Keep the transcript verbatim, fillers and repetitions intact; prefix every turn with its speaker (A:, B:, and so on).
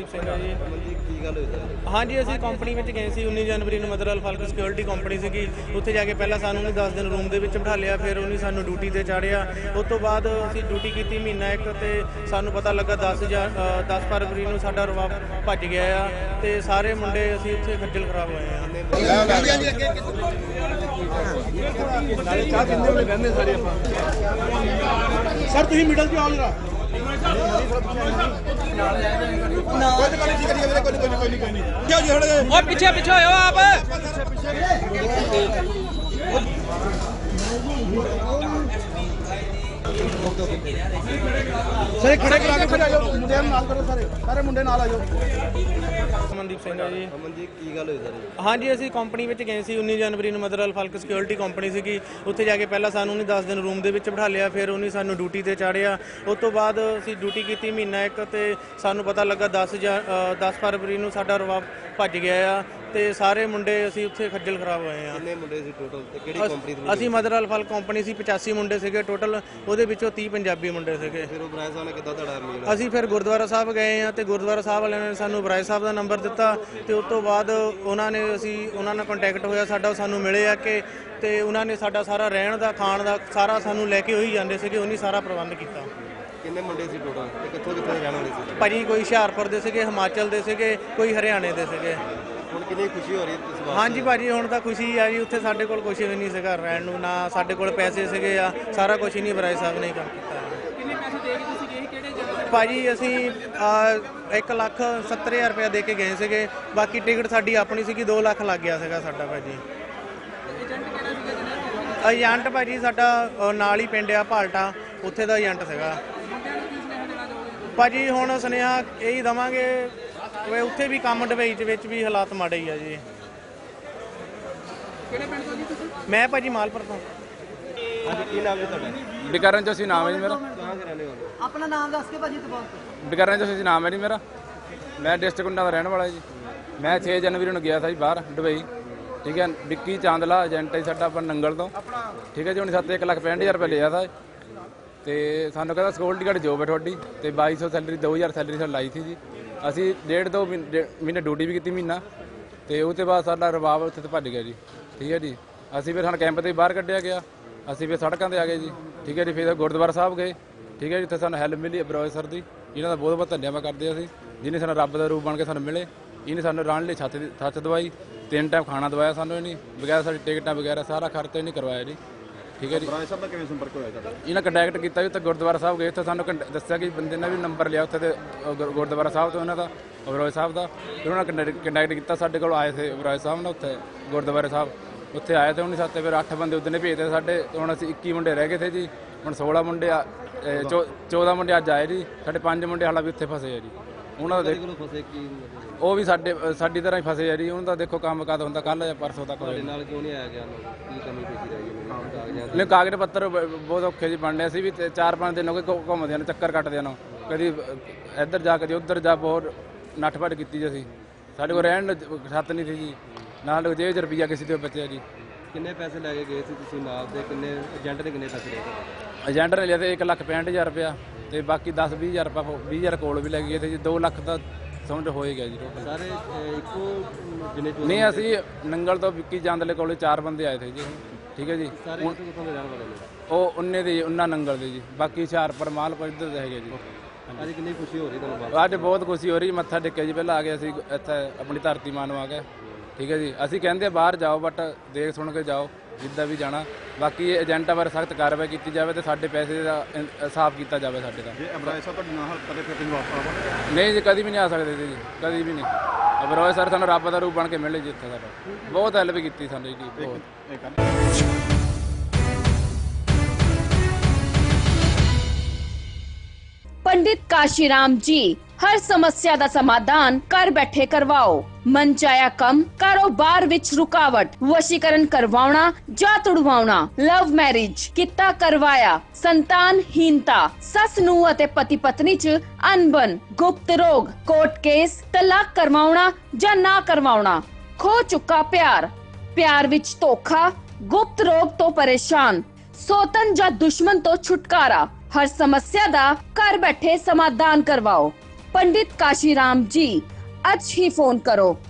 A: सिंह है जी। हाँ जी, असीं कंपनी में गए सी उन्नीस जनवरी में, मतलब फल्क सिक्योरिटी कंपनी सी। उत्थे जाके पहला सानूं उन्हें दस दिन रूम दे विच बिठा लिया, फिर उन्हें सानूं ड्यूटी ते चाढ़िया। उस तो बाद असीं ड्यूटी की महीना एक, ते सानूं पता लगा दस jan दस फरवरी नूं साडा रवा भज गया आ, ते सारे मुंडे असीं उत्थे खज्जल खराब होए आ।
B: सर तुसीं मिडल च आओ जरा।
C: पीछे पीछे हो आप।
B: सर खड़े करा के फिर आ जाओ, मुंडे नाल करो, सारे सारे मुंडे नाल आ जाओ।
A: अमनदीप सिंह है जी। हाँ जी, असीं कंपनी में गए सी उन्नीस जनवरी में, मतलब फल्क सिक्योरिटी कंपनी सी। उत्थे जाके पहला सानूं उन्हें दस दिन रूम दे विच बिठा लिया, फिर उन्हें सानूं ड्यूटी ते चाढ़िया। उस तो बाद असीं ड्यूटी की महीना एक, ते सानूं पता लगा दस jan दस फरवरी नूं साडा रवा भज गया आ, ते सारे मुंडे असीं उत्थे खज्जल खराब होए आ।
D: कितने मुंडे सी टोटल ते किहड़ी कंपनी दे?
A: असीं मदर फल कंपनी सी, पचासी मुंडे सीगे टोटल, ਉਹਦੇ ਵਿੱਚੋਂ तीस पंजाबी मुंडे ਸੀਗੇ।
D: ਫਿਰ ਉਹ ਬਰਾਏ ਸਾਹਿਬ ਨੇ ਕਿੱਦਾਂ ਤੁਹਾਡਾ ਮਿਲਿਆ?
A: ਅਸੀਂ ਫਿਰ ਗੁਰਦੁਆਰਾ ਸਾਹਿਬ ਗਏ ਆ, ਤੇ ਗੁਰਦੁਆਰਾ ਸਾਹਿਬ ਵਾਲਿਆਂ ਨੇ ਸਾਨੂੰ ਬਰਾਏ ਸਾਹਿਬ ਦਾ ਨੰਬਰ ਦਿੱਤਾ, ਤੇ ਉਸ ਤੋਂ ਬਾਅਦ ਉਹਨਾਂ ਨੇ ਅਸੀਂ ਉਹਨਾਂ ਨਾਲ ਕੰਟੈਕਟ ਹੋਇਆ ਸਾਡਾ, ਸਾਨੂੰ ਮਿਲੇ ਆ ਕਿ ਤੇ ਉਹਨਾਂ ਨੇ ਸਾਡਾ ਸਾਰਾ ਰਹਿਣ ਦਾ ਖਾਣ ਦਾ ਸਾਰਾ ਸਾਨੂੰ ਲੈ ਕੇ ਹੋਈ ਜਾਂਦੇ ਸੀਗੇ, ਉਹਨੇ ਸਾਰਾ ਪ੍ਰਬੰਧ ਕੀਤਾ।
D: ਕਿੰਨੇ ਮੁੰਡੇ ਸੀ ਟੋਟਲ ਤੇ ਕਿੱਥੋਂ ਕਿੱਥੋਂ ਦੇ ਰਹਿਣ ਵਾਲੇ ਸੀ?
A: ਭਾਜੀ ਕੋਈ ਹੁਸ਼ਿਆਰਪੁਰ ਦੇ ਸੀਗੇ, ਹਿਮਾਚਲ ਦੇ ਸੀਗੇ, ਕੋਈ ਹਰਿਆਣੇ ਦੇ ਸੀਗੇ।
D: ਹੁਣ ਕਿੰਨੀ ਖੁਸ਼ੀ ਹੋ ਰਹੀ ਹੈ ਇਸ ਵਾਰ?
A: ਹਾਂਜੀ ਭਾਜੀ, ਹੁਣ ਤਾਂ ਖੁਸ਼ੀ ਆ ਜੀ। ਉੱਥੇ ਸਾਡੇ ਕੋਲ ਕੁਛ ਵੀ ਨਹੀਂ ਸੀਗਾ ਰਹਿਣ ਨੂੰ, ਨਾ ਸਾਡੇ ਕੋਲ ਪੈਸੇ ਸੀਗੇ ਆ, ਸਾਰਾ ਕੁਛ ਹੀ ਨਹੀਂ ਬਰਾਏ ਸਾਹਿਬ ਨੇ ਕੰਮ ਕੀਤਾ।
C: ਕਿੰਨੇ ਪੈਸੇ ਦੇ ਕੇ ਤੁਸੀਂ ਗਏ, ਕਿਹੜੇ ਜਗ੍ਹਾ?
A: ਭਾਜੀ ਅਸੀਂ ਇੱਕ ਲੱਖ ਸੱਤਰ ਹਜ਼ਾਰ ਰੁਪਇਆ ਦੇ ਕੇ ਗਏ ਸੀਗੇ, ਬਾਕੀ ਟਿਕਟ ਸਾਡੀ ਆਪਣੀ ਸੀਗੀ, ਦੋ ਲੱਖ ਲੱਗ ਗਿਆ ਸੀਗਾ ਸਾਡਾ ਭਾਜੀ। ਏਜੰਟ ਭਾਜੀ ਸਾਡਾ ਨਾਲ ਹੀ ਪਿੰਡ ਆ ਭਾਲਟਾ, ਉੱਥੇ ਦਾ ਏਜੰਟ ਸੀਗਾ ਭਾਜੀ। ਹੁਣ ਸੁਨੇਹਾ ਇਹੀ ਦੇਵਾਂਗੇ ਵੀ ਉੱਥੇ ਵੀ ਕੰਮ ਡਬਈ ਦੇ ਵਿੱਚ ਵੀ ਹਾਲਾਤ ਮਾੜੇ ਹੀ ਆ ਜੀ।
C: ਕਿਹੜੇ ਪਿੰਡ ਤੋਂ ਜੀ ਤੁਸੀਂ?
A: ਮੈਂ ਭਾਜੀ ਮਾਲਪੁਰ ਤੋਂ।
D: ਹਾਂਜੀ, ਕੀ ਨਾਮ ਜੀ ਤੁਹਾਡਾ?
E: ਬਿਕਰਨ ਜੋਸ਼ੀ ਨਾਮ ਹੈ ਜੀ ਮੇਰਾ।
D: ਕਹਾਂ ਦੇ ਰਹਿਣੇ ਵਾਲੇ?
B: ਆਪਣਾ ਨਾਮ ਦੱਸ ਕੇ ਭਾਜੀ ਦੁਬਾਰਾ ਤੋਂ।
E: ਬਿਕਰਨ ਜੋਸ਼ੀ ਨਾਮ ਹੈ ਜੀ ਮੇਰਾ। ਮੈਂ ਡਿਸਟ੍ਰਿਕਟ ਕੁੰਡਾ ਦਾ ਰਹਿਣ ਵਾਲਾ ਜੀ। ਮੈਂ ਛੇ ਜਨਵਰੀ ਨੂੰ ਗਿਆ ਸੀ ਬਾਹਰ ਦੁਬਈ, ਠੀਕ ਹੈ। ਵਿੱਕੀ ਚਾਂਦਲਾ ਏਜੰਟ ਹੈ ਸਾਡਾ, ਆਪਾਂ ਨੰਗਲ ਤੋਂ, ਠੀਕ ਹੈ ਜੀ। ਉਹਨੇ ਸਾਤੇ ਇੱਕ ਲੱਖ ਪੈਂਹਠ ਹਜ਼ਾਰ ਰੁਪਏ ਲਿਆ ਸੀ, ਤੇ ਸਾਨੂੰ ਕਹਿੰਦਾ ਸਿਕਿਉਰਿਟੀ ਗਾਰਡ ਜੋਬ ਹੈ ਤੁਹਾਡੀ, ਤੇ ਬਾਈ ਸੌ ਸੈਲਰੀ ਦੋ ਹਜ਼ਾਰ ਸੈਲਰੀ ਸਾਨੂੰ ਲਾਈ ਸੀ ਜੀ। ਅਸੀਂ ਡੇਢ ਦੋ ਮਹੀਨੇ ਡਿਊਟੀ ਵੀ ਕੀਤੀ ਮਹੀਨਾ, ਤੇ ਉਹ ਤੋਂ ਬਾਅਦ ਸਾਡਾ ਰਵਾਬ ਉੱਥੇ ਤੋਂ ਭੱਜ ਗਿਆ ਜੀ, ਠੀਕ ਹੈ ਜੀ। ਅਸੀਂ ਫਿਰ ਸਾਨੂੰ ਕੈਂਪ ਤੋਂ ਬਾਹਰ ਕੱਢਿਆ ਗਿਆ, ਅਸੀਂ ਫਿਰ ਸੜਕਾਂ 'ਤੇ ਆ ਗਏ ਜੀ, ਠੀਕ ਹੈ ਜੀ। ਫਿਰ ਗੁਰਦੁਆਰਾ ਸਾਹਿਬ ਗਏ, ਠੀਕ ਹੈ ਜੀ। ਉੱਥੇ ਸਾਨੂੰ ਹੈਲਪ ਮਿਲੀ ਬਰੋਏ ਸਰ ਦੀ, ਇਹਨਾਂ ਦਾ ਬਹੁਤ ਬਹੁਤ ਧੰਨਵਾਦ ਕਰਦੇ ਅਸੀਂ, ਜਿਹਨੇ ਸਾਨੂੰ ਰੱਬ ਦਾ ਰੂਪ ਬਣ ਕੇ ਸਾਨੂੰ ਮਿਲੇ। ਇਹਨੇ ਸਾਨੂੰ ਰਹਿਣ ਲਈ ਛੱਤ ਛੱਤ ਦਵਾਈ, ਤਿੰਨ ਟਾਈਮ ਖਾਣਾ ਦਵਾਇਆ ਸਾਨੂੰ, ਇਹਨੇ ਵਗੈਰਾ ਸਾਡੀ ਟਿਕਟਾਂ ਵਗੈਰਾ ਸਾਰਾ ਖਰਚਾ ਇਹਨੇ ਕਰਵਾਇਆ ਜੀ, ਠੀਕ ਹੈ ਜੀ।
D: ਬਰਾਏ ਸਾਹਿਬ ਦਾ ਕਿਵੇਂ ਸੰਪਰਕ ਹੋਇਆ ਤੁਹਾਡਾ?
E: ਇਹਨਾਂ ਕੰਟੈਕਟ ਕੀਤਾ ਜੀ, ਉੱਥੇ ਗੁਰਦੁਆਰਾ ਸਾਹਿਬ ਗਏ, ਉੱਥੇ ਸਾਨੂੰ ਦੱਸਿਆ ਕਿ ਬੰਦੇ ਨੇ ਵੀ ਨੰਬਰ ਲਿਆ ਉੱਥੇ ਤੇ ਗੁਰਦੁਆਰਾ ਸਾਹਿਬ ਤੋਂ, ਇਹਨਾਂ ਦਾ ਬਰੋਏ ਸਾਹਿਬ ਦਾ। ਫਿਰ ਉਹਨਾਂ ਨੇ ਕੰਟੈਕਟ ਕੀਤਾ, ਸਾਡੇ ਕੋਲ ਆਏ ਸੀ ਬਰੋਏ ਸਾਹਿਬ ਨਾਲ ਉੱਥੇ ਗੁਰਦੁਆਰੇ ਸਾਹਿਬ, ਉੱਥੇ ਆਏ ਤੇ ਉਹਨੇ ਸਾਤੇ ਫਿਰ ਅੱਠ ਬੰਦੇ ਉੱਧਰ ਨੇ ਭੇਜਦੇ ਸਾਡੇ, ਤੇ ਹੁਣ ਅਸੀਂ ਇੱਕੀ ਮੁੰਡੇ ਰਹਿ ਗਏ ਥੇ ਜੀ। ਹੁਣ ਸੋਲਾਂ ਮੁੰਡੇ ਚੌਦਾਂ ਮੁੰਡੇ ਅੱਜ ਆਏ ਜੀ, ਸਾਡੇ ਪੰਜ ਮੁੰਡੇ ਹਾਲਾ ਵੀ ਉੱਥੇ ਫਸੇ ਆ ਜੀ। ਉਹਨਾਂ ਦਾ
D: ਫਸੇ ਕੀ
E: ਉਹ ਵੀ ਸਾਡੇ ਸਾਡੀ ਤਰ੍ਹਾਂ ਹੀ ਫਸੇ ਆ ਜੀ। ਉਹਨਾਂ ਦਾ ਦੇਖੋ ਕੰਮ ਕਦ ਹੁੰਦਾ, ਕੱਲ੍ਹ ਜਾਂ ਪਰਸੋਂ ਤੱਕ ਹੋਏ
D: ਨਾਲ ਕਿਉਂ ਨਹੀਂ ਆਇਆ ਗਿਆ? ਕੀ ਕਮੀ ਪੇਸ਼ੀ ਰਹੀ ਹੈ?
E: ਨਹੀਂ, ਕਾਗਜ਼ ਪੱਤਰ ਬਹੁਤ ਔਖੇ ਜੀ ਬਣਨੇ। ਅਸੀਂ ਵੀ ਚਾਰ ਪੰਜ ਦਿਨ ਹੋ ਗਏ ਘੁੰਮਦੇ ਨੇ, ਚੱਕਰ ਕੱਟਦੇ ਨੇ, ਕਦੀ ਇੱਧਰ ਜਾ ਕਦੀ ਉੱਧਰ ਜਾ, ਬਹੁਤ ਨੱਠ ਭੱਜ ਕੀਤੀ ਜੀ ਅਸੀਂ। ਸਾਡੇ ਕੋਲ ਰਹਿਣ ਛੱਤ ਨਹੀਂ ਸੀ ਜੀ, ਨਾਲ ਜੇਬ 'ਚ ਰੁਪਈਆ ਕਿਸੇ ਦੇ ਬੱਚੇ ਜੀ।
D: ਕਿੰਨੇ ਪੈਸੇ ਲੈ ਕੇ ਗਏ ਸੀ ਤੁਸੀਂ ਨਾਲ ਦੇ? ਕਿੰਨੇ ਏਜੰਟ ਨੇ ਕਿੰਨੇ ਪੈਸੇ ਲਏ?
E: ਏਜੰਟ ਨੇ ਲਿਆ ਤੇ ਇੱਕ ਲੱਖ ਪੈਂਹਠ ਹਜ਼ਾਰ ਰੁਪਇਆ, ਤੇ ਬਾਕੀ ਦਸ ਵੀਹ ਹਜ਼ਾਰ ਰੁਪਇਆ ਵੀਹ ਹਜ਼ਾਰ ਕੋਲ ਵੀ ਲੈ ਗਏ ਤੇ ਜੀ। ਦੋ ਲੱਖ ਦਾ ਸਮਝ ਹੋ ਹੀ ਗਿਆ ਜੀ ਟੋਟਲ।
D: ਸਾਰੇ ਇੱਕੋ ਜਿੰਨੇ
E: ਨਹੀਂ, ਅਸੀਂ ਨੰਗਲ ਤੋਂ ਵਿੱਕੀ ਚਾਂਦਲੇ ਕੋਲ ਚਾਰ ਬੰਦੇ ਆਏ ਥੇ ਜੀ, ਠੀਕ ਹੈ ਜੀ।
D: ਸਾਰੇ ਕਿੱਥੋਂ ਕਿੱਥੋਂ ਦੇ ਰਹਿਣ ਵਾਲੇ ਨੇ?
E: ਉਹ ਉਨੇ ਦੇ ਉਹਨਾਂ ਨੰਗਲ ਦੇ ਜੀ, ਬਾਕੀ ਹੁਸ਼ਿਆਰਪੁਰ ਮਾਲਪੁਰ ਇੱਧਰ ਦੇ ਹੈਗੇ ਜੀ।
D: ਅੱਜ ਕਿੰਨੀ ਖੁਸ਼ੀ ਹੋ ਰਹੀ ਤੁਹਾਨੂੰ?
E: ਅੱਜ ਬਹੁਤ ਖੁਸ਼ੀ ਹੋ ਰਹੀ, ਮੱਥਾ ਟੇਕਿਆ ਜੀ। ਪਹਿਲਾਂ ਆ ਗਏ ਅਸੀਂ ਇੱਥੇ ਆਪਣੀ ਧਰਤੀ ਮਾਂ ਨੂੰ ਆ ਗਏ, ਠੀਕ ਹੈ ਜੀ। ਅਸੀਂ ਕਹਿੰਦੇ ਬਾਹਰ ਜਾਓ, ਬਟ ਦੇਖ ਸੁਣ ਕੇ ਜਾਓ ਜਿੱਦਾਂ ਵੀ ਜਾਣਾ। ਬਾਕੀ ਏਜੰਟਾਂ ਬਾਰੇ ਸਖਤ ਕਾਰਵਾਈ ਕੀਤੀ ਜਾਵੇ, ਤੇ ਸਾਡੇ ਪੈਸੇ ਦਾ ਇਨਸਾਫ ਕੀਤਾ ਜਾਵੇ ਸਾਡੇ ਦਾ।
D: ਜੇ ਅਬਰਾਏ ਸਾਹਿਬ ਤੁਹਾਡੇ ਨਾਲ ਕਦੇ ਫਿਰ ਤੁਸੀਂ ਵਾਪਸ ਆਵੋ?
E: ਨਹੀਂ ਜੀ, ਕਦੀ ਵੀ ਨਹੀਂ ਆ ਸਕਦੇ ਜੀ, ਕਦੀ ਵੀ ਨਹੀਂ। ਅਬਰੋਏ ਸਰ ਸਾਨੂੰ ਰੱਬ ਦਾ ਰੂਪ ਬਣ ਕੇ ਮਿਲੇ ਜੀ, ਇੱਥੇ ਸਾਡਾ ਬਹੁਤ ਹੈਲਪ ਕੀਤੀ ਸਾਨੂੰ ਜੀ, ਬਹੁਤ।
F: पंडित काशीराम जी हर समस्या ਦਾ समाधान कर बैठे करवाओ। मन चाया कम, कारोबार विच रुकावट, वशीकरण करवाना जा तुड़वाना, लव मैरिज किता करवाया, संतानहीनता, सस नूं अते पति पत्नी च अनबन, गुप्त रोग, कोर्ट केस, तलाक करवाना जा ना करवाना, खो चुका प्यार, प्यार विच धोखा, गुप्त रोग तो परेशान, सौतन जा दुश्मन तो छुटकारा, हर समस्या दा घर बैठे समाधान करवाओ। ਪੰਡਿਤ ਕਾਸ਼ੀਰਾਮ ਜੀ। ਅੱਜ ਹੀ ਫੋਨ ਕਰੋ